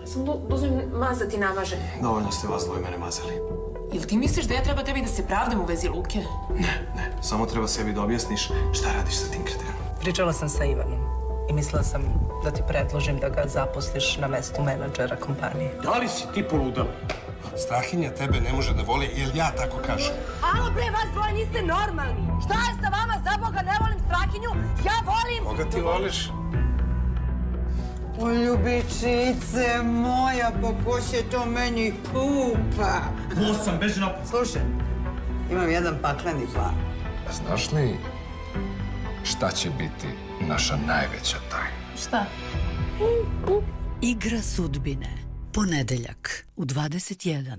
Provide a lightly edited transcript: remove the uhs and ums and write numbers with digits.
Samo da uzmem mazati namažen. Dovoljno ste vas dvoje mene mazali. Jel ti misliš da ja treba tebi da se pravdam u vezi Luke? Ne. Samo treba sebi da objasniš šta radiš sa tim kretenom. Pričala sam sa Ivanom i mislila sam da ti predložim da ga zaposliš na mestu menadžera kompanije. Da li si ti poludala? Strahinja tebe ne može da voli, jer ja tako kažem. Alo bre, vas dvoje niste normalni. Šta je sa vama, za Boga, ne volim Strahinju, ja volim... Koga ti voliš? O, ljubičice moja, pa ko će to meni kupa? Gost sam, beži napad. Slušaj, imam jedan pakleni plan. Znaš li šta će biti naša najveća tajna? Šta? Igra sudbine. Ponedeljak u 21.